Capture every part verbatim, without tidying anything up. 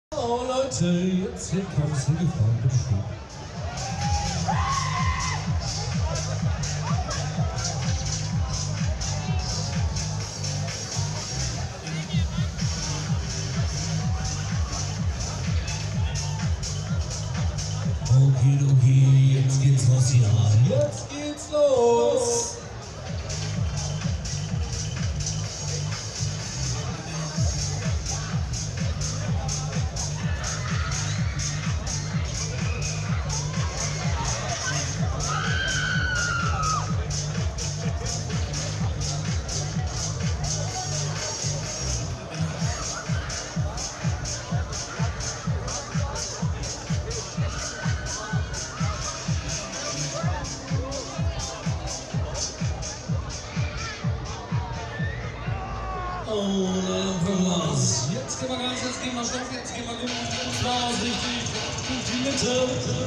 Oh Leute, jetzt wird Karussell gefahren, bitteschön. Okay, okay, jetzt geht's los hier. Jetzt geht's los. Oh, Applaus. Jetzt gehen wir ganz, jetzt gehen wir Stoff, jetzt gehen wir gut ins Applaus, richtig, durch die Mitte.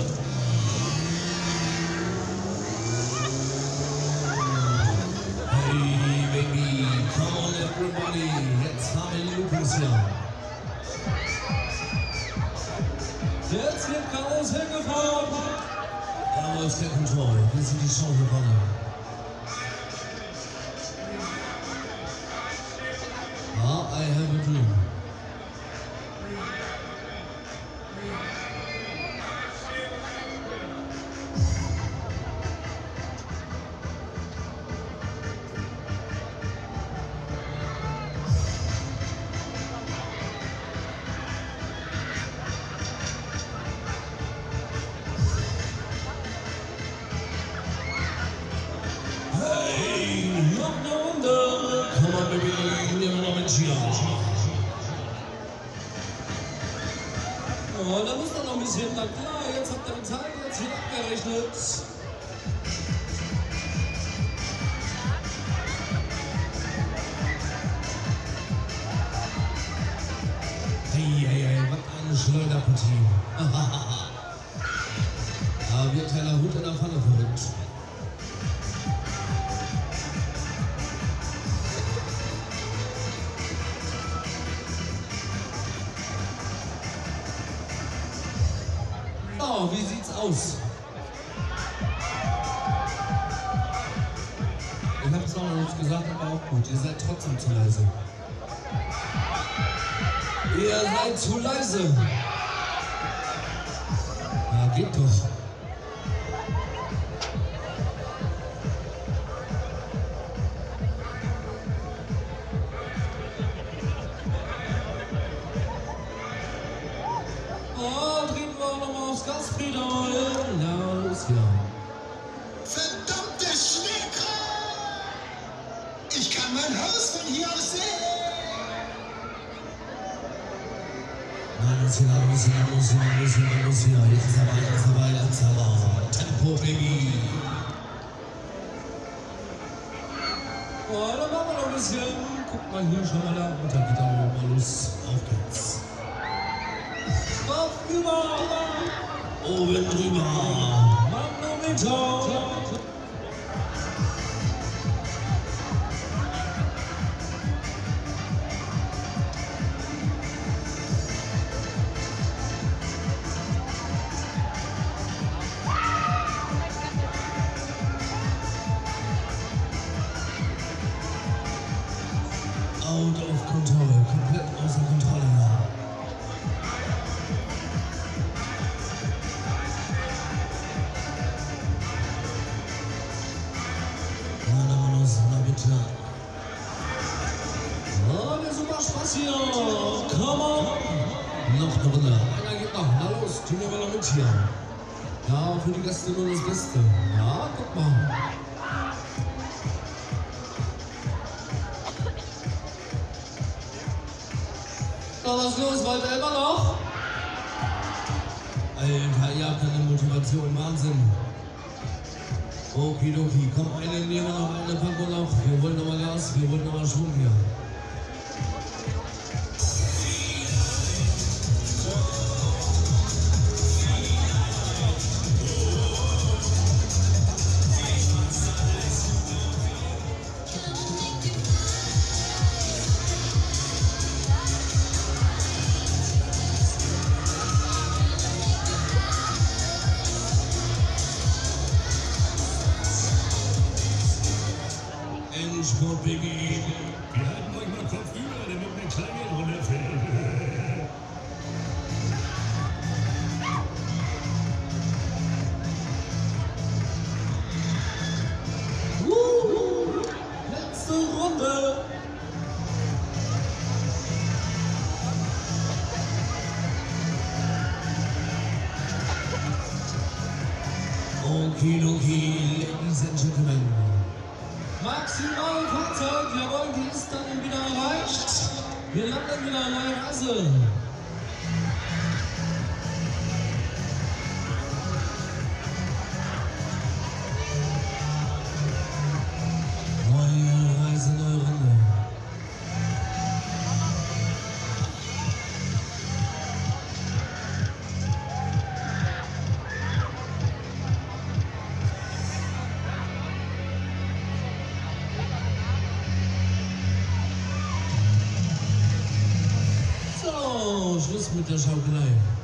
Hey, baby, come on everybody, jetzt haben wir die Lupus hier. Jetzt wird Karussell gefahren. Aber ist der Control, wir sind die Show gewonnen. I have a dream. Hey, noch eine Runde. Come on, baby, nehmen wir noch mit Gia. Oh, da muss man noch ein bisschen, na klar, jetzt habt ihr bezahlt, jetzt wird abgerechnet. Hey, hey, hey, was eine Schleuderpartie. Da wird Heller Hut in der Pfanne verrückt. Oh, wie sieht's aus? Ich hab's auch noch nicht gesagt, aber auch gut. Ihr seid trotzdem zu leise. Ihr seid zu leise. Ja, geht doch. Oh, treten wir auch nochmal aufs Gaspedal. Los, ja. Verdammte Schneekram! Ich kann mein Haus von hier aus sehen! Nein, los hier, los hier, los hier, los hier, los hier. Jetzt ist aber, jetzt ist aber, jetzt ist aber. Tempo, Baby. Oh, dann machen wir noch ein bisschen. Guck mal hier, schau mal da. Und dann geht da mal los. Auf geht's. Kopf über, oben drüber, Manometer. Out of Kontrolle, komplett außer Kontrolle. Oh, der super Spaß hier. Come on. Noch eine Runde. Einer geht noch. Na los, tun wir mal noch mit hier. Ja, für die Gäste nur das Beste. Ja, guck mal. Na, was ist los? Wollt ihr immer noch? Alter, ihr habt eine Motivation. Wahnsinn. Okidoki, komm, eine nehmen wir noch, eine packen wir noch. Wir wollen nochmal Gas, wir wollen nochmal Schwung hier. Okidoki, Ladies and Gentlemen. Maximale Fahrzeit, jawohl, die ist dann wieder erreicht. Wir landen wieder an der Reise. Neue Reise, neue Runde. So, Schluss mit der Schaukelei.